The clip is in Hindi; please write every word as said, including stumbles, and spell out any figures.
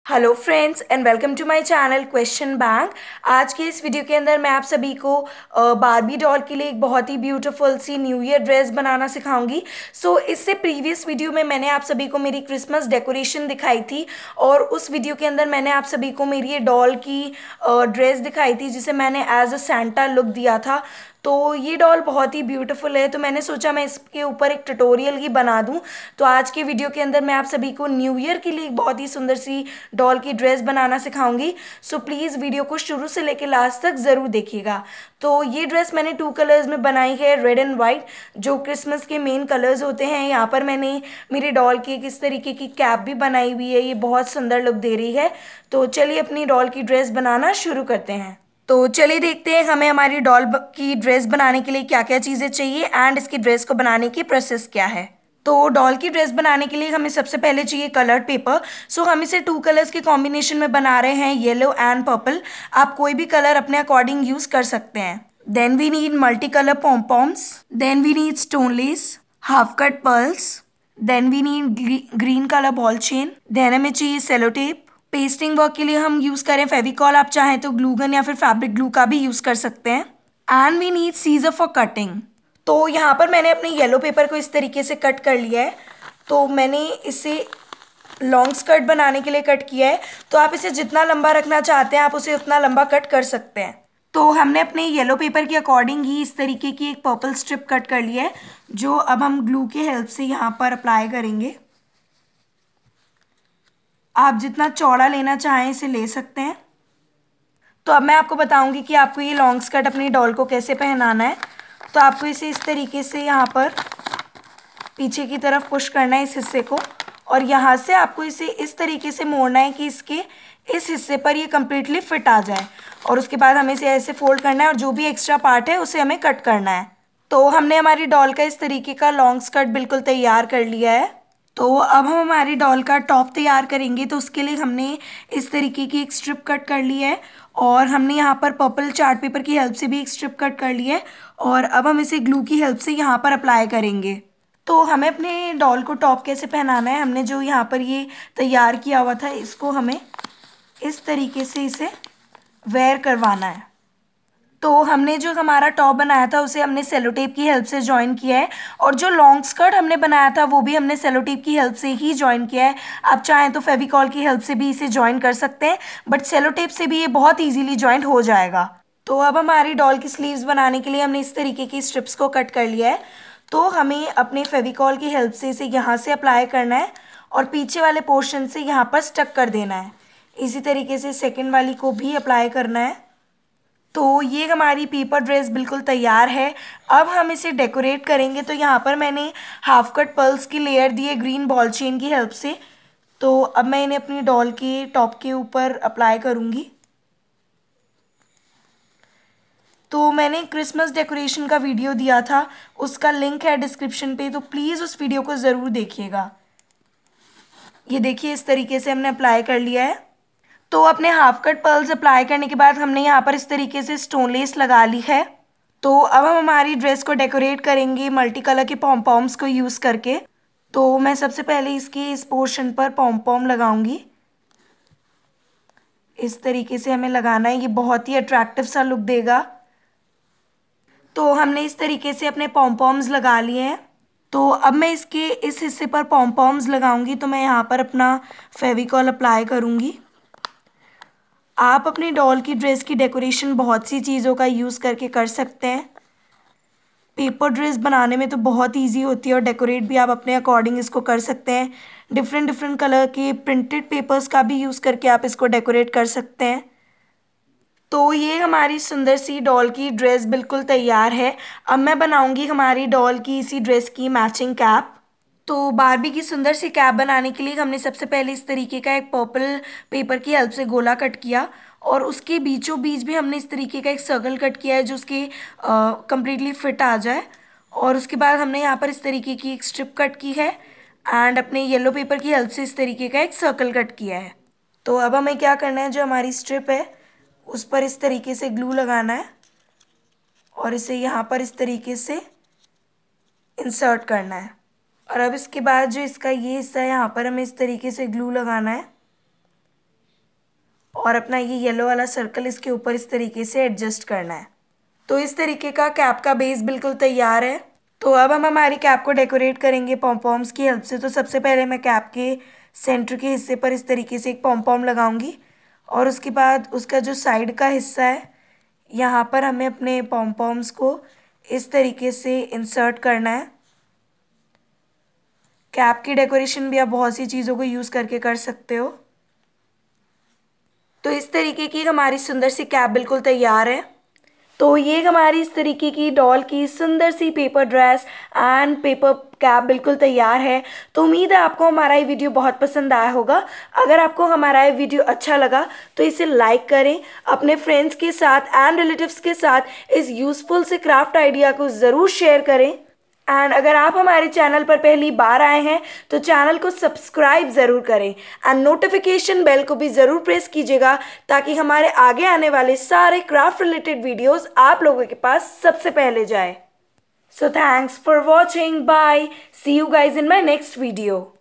Hello friends and welcome to my channel question bank. आज के इस वीडियो के अंदर मैं आप सभी को बारबी डॉल के लिए एक बहुत ही ब्यूटीफुल सी न्यू ईयर ड्रेस बनाना सिखाऊंगी। सो so, इससे प्रीवियस वीडियो में मैंने आप सभी को मेरी क्रिसमस डेकोरेशन दिखाई थी और उस वीडियो के अंदर मैंने आप सभी को मेरी ये डॉल की ड्रेस दिखाई थी जिसे मैंने एज अ सेंटा लुक दिया था। तो ये डॉल बहुत ही ब्यूटीफुल है, तो मैंने सोचा मैं इसके ऊपर एक ट्यूटोरियल ही बना दूं। तो आज के वीडियो के अंदर मैं आप सभी को न्यू ईयर के लिए एक बहुत ही सुंदर सी डॉल की ड्रेस बनाना सिखाऊंगी। सो प्लीज़ वीडियो को शुरू से लेकर लास्ट तक ज़रूर देखिएगा। तो ये ड्रेस मैंने टू कलर्स में बनाई है, रेड एंड वाइट, जो क्रिसमस के मेन कलर्स होते हैं। यहाँ पर मैंने मेरे डॉल की किस तरीके की कैप भी बनाई हुई है, ये बहुत सुंदर लुक दे रही है। तो चलिए अपनी डॉल की ड्रेस बनाना शुरू करते हैं। तो चलिए देखते हैं हमें हमारी डॉल की ड्रेस बनाने के लिए क्या क्या चीज़ें चाहिए एंड इसकी ड्रेस को बनाने की प्रोसेस क्या है। तो डॉल की ड्रेस बनाने के लिए हमें सबसे पहले चाहिए कलर्ड पेपर। सो हम इसे टू कलर्स के कॉम्बिनेशन में बना रहे हैं, येलो एंड पर्पल। आप कोई भी कलर अपने अकॉर्डिंग यूज़ कर सकते हैं। Then we need multi colour pompoms, then we need stone lace, half cut pearls, then we need green colour ball chain, then हमें चाहिए सेलो टेप। पेस्टिंग वर्क के लिए हम यूज़ करें फेविकॉल, आप चाहें तो ग्लू गन या फिर फैब्रिक ग्लू का भी यूज़ कर सकते हैं। And we need scissor for cutting. तो यहाँ पर मैंने अपने येलो पेपर को इस तरीके से कट कर लिया है। तो मैंने इसे लॉन्ग स्कर्ट बनाने के लिए कट किया है। तो आप इसे जितना लंबा रखना चाहते हैं आप उसे उतना लंबा कट कर सकते हैं। तो हमने अपने येलो पेपर के अकॉर्डिंग ही इस तरीके की एक पर्पल स्ट्रिप कट कर लिया है, जो अब हम ग्लू के हेल्प से यहाँ पर अप्लाई करेंगे। आप जितना चौड़ा लेना चाहें इसे ले सकते हैं। तो अब मैं आपको बताऊंगी कि आपको ये लॉन्ग स्कर्ट अपनी डॉल को कैसे पहनाना है। तो आपको इसे इस तरीके से यहाँ पर पीछे की तरफ पुश करना है इस हिस्से को, और यहाँ से आपको इसे इस तरीके से मोड़ना है कि इसके इस हिस्से पर ये कम्प्लीटली फिट आ जाए। और उसके बाद हमें इसे ऐसे फोल्ड करना है और जो भी एक्स्ट्रा पार्ट है उसे हमें कट करना है। तो हमने हमारी डॉल का इस तरीके का लॉन्ग स्कर्ट बिल्कुल तैयार कर लिया है। तो अब हम हमारी डॉल का टॉप तैयार करेंगे। तो उसके लिए हमने इस तरीके की एक स्ट्रिप कट कर ली है और हमने यहाँ पर पर्पल चार्ट पेपर की हेल्प से भी एक स्ट्रिप कट कर ली है, और अब हम इसे ग्लू की हेल्प से यहाँ पर अप्लाई करेंगे। तो हमें अपने डॉल को टॉप कैसे पहनाना है, हमने जो यहाँ पर ये तैयार किया हुआ था इसको हमें इस तरीके से इसे वेयर करवाना है। तो हमने जो हमारा टॉप बनाया था उसे हमने सेलो टेप की हेल्प से ज्वाइन किया है, और जो लॉन्ग स्कर्ट हमने बनाया था वो भी हमने सेलो टेप की हेल्प से ही ज्वाइन किया है। आप चाहें तो फेविकॉल की हेल्प से भी इसे ज्वाइन कर सकते हैं, बट सेलो टेप से भी ये बहुत ईजीली ज्वाइन हो जाएगा। तो अब हमारी डॉल की स्लीव्स बनाने के लिए हमने इस तरीके की स्ट्रिप्स को कट कर लिया है। तो हमें अपने फेविकॉल की हेल्प से इसे यहाँ से अप्लाई करना है और पीछे वाले पोर्शन से यहाँ पर स्टक कर देना है। इसी तरीके से सेकेंड वाली को भी अप्लाई करना है। तो ये हमारी पेपर ड्रेस बिल्कुल तैयार है। अब हम इसे डेकोरेट करेंगे। तो यहाँ पर मैंने हाफ कट पर्ल्स की लेयर दी है ग्रीन बॉल चेन की हेल्प से। तो अब मैं इन्हें अपनी डॉल के टॉप के ऊपर अप्लाई करूँगी। तो मैंने क्रिसमस डेकोरेशन का वीडियो दिया था, उसका लिंक है डिस्क्रिप्शन पे, तो प्लीज़ उस वीडियो को ज़रूर देखिएगा। ये देखिए इस तरीके से हमने अप्लाई कर लिया है। तो अपने हाफ कट पर्ल्स अप्लाई करने के बाद हमने यहाँ पर इस तरीके से स्टोन लेस लगा ली है। तो अब हम हमारी ड्रेस को डेकोरेट करेंगे मल्टी कलर के पॉम्पॉम्स को यूज़ करके। तो मैं सबसे पहले इसके इस पोर्शन पर पॉम्पॉम लगाऊंगी। इस तरीके से हमें लगाना है, ये बहुत ही अट्रैक्टिव सा लुक देगा। तो हमने इस तरीके से अपने पॉम्पॉम्स लगा लिए हैं। तो अब मैं इसके इस हिस्से पर पॉम्पॉम्स लगाऊंगी। तो मैं यहाँ पर अपना फेविकॉल अप्लाई करूँगी। आप अपनी डॉल की ड्रेस की डेकोरेशन बहुत सी चीज़ों का यूज़ करके कर सकते हैं। पेपर ड्रेस बनाने में तो बहुत इजी होती है और डेकोरेट भी आप अपने अकॉर्डिंग इसको कर सकते हैं। डिफरेंट डिफरेंट कलर के प्रिंटेड पेपर्स का भी यूज़ करके आप इसको डेकोरेट कर सकते हैं। तो ये हमारी सुंदर सी डॉल की ड्रेस बिल्कुल तैयार है। अब मैं बनाऊंगी हमारी डॉल की इसी ड्रेस की मैचिंग कैप। तो बारबी की सुंदर सी कैप बनाने के लिए हमने सबसे पहले इस तरीके का एक पर्पल पेपर की हेल्प से गोला कट किया, और उसके बीचों बीच भी हमने इस तरीके का एक सर्कल कट किया है जो उसके कम्प्लीटली फिट आ जाए। और उसके बाद हमने यहाँ पर इस तरीके की एक स्ट्रिप कट की है एंड अपने येलो पेपर की हेल्प से इस तरीके का एक सर्कल कट किया है। तो अब हमें क्या करना है, जो हमारी स्ट्रिप है उस पर इस तरीके से ग्लू लगाना है और इसे यहाँ पर इस तरीके से इंसर्ट करना है। और अब इसके बाद जो इसका ये हिस्सा है यहाँ पर हमें इस तरीके से ग्लू लगाना है। और अपना ये येलो वाला सर्कल इसके ऊपर इस तरीके से एडजस्ट करना है। तो इस तरीके का कैप का बेस बिल्कुल तैयार है। तो अब हम हमारी कैप को डेकोरेट करेंगे पॉम-पॉम्स की हेल्प से। तो सबसे पहले मैं कैप के सेंटर के हिस्से पर इस तरीके से एक पॉम-पॉम लगाऊंगी और उसके बाद उसका जो साइड का हिस्सा है यहाँ पर हमें अपने पॉम-पॉम्स को इस तरीके से इंसर्ट करना है। कैप की डेकोरेशन भी आप बहुत सी चीज़ों को यूज़ करके कर सकते हो। तो इस तरीके की हमारी सुंदर सी कैप बिल्कुल तैयार है। तो ये हमारी इस तरीके की डॉल की सुंदर सी paper dress and paper cap बिल्कुल तैयार है। तो उम्मीद है आपको हमारा ये वीडियो बहुत पसंद आया होगा। अगर आपको हमारा ये वीडियो अच्छा लगा तो इसे लाइक करें, अपने फ्रेंड्स के साथ एंड रिलेटिव्स के साथ इस यूज़फुल से क्राफ्ट आइडिया को ज़रूर शेयर करें। एंड अगर आप हमारे चैनल पर पहली बार आए हैं तो चैनल को सब्सक्राइब ज़रूर करें एंड नोटिफिकेशन बेल को भी ज़रूर प्रेस कीजिएगा ताकि हमारे आगे आने वाले सारे क्राफ्ट रिलेटेड वीडियोस आप लोगों के पास सबसे पहले जाए। So thanks for watching, bye, see you guys in my next video.